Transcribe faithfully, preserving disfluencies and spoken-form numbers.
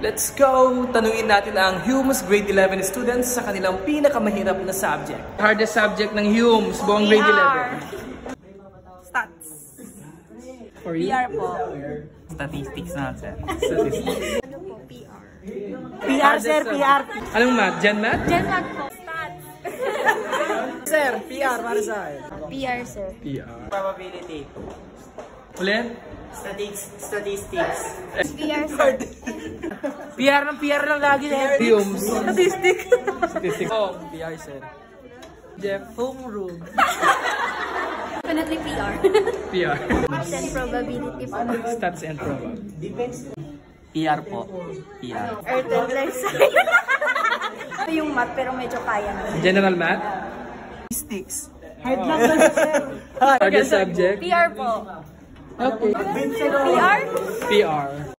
Let's go! Tanungin natin ang HUMSS Grade eleven students sa kanilang pinakamahirap na subject. Hardest subject ng HUMSS buong Grade eleven. Stats. For you? P R po. Statistics na, sir. Statistics. Ano po, P R? P R, sir, P R. Anong math? Gen math? Gen math po. Stats. Sir, P R para sa akin. P R, sir. P R. Probability. Ulit? Statistics. Statistics. P R, sir. P R ng P R lang lagi, sir. HUMSS. Statistics. Statistics. Oh, P R, sir. Jeff. Homeroom. Definitely P R. P R. Stats and probability po. Stats and probability. P R po. P R. Earth and life science. Ito yung math pero medyo kaya na. General math? Statistics. Hard lang lang, sir. Hardest subject? P R po. Okay. P R? P R.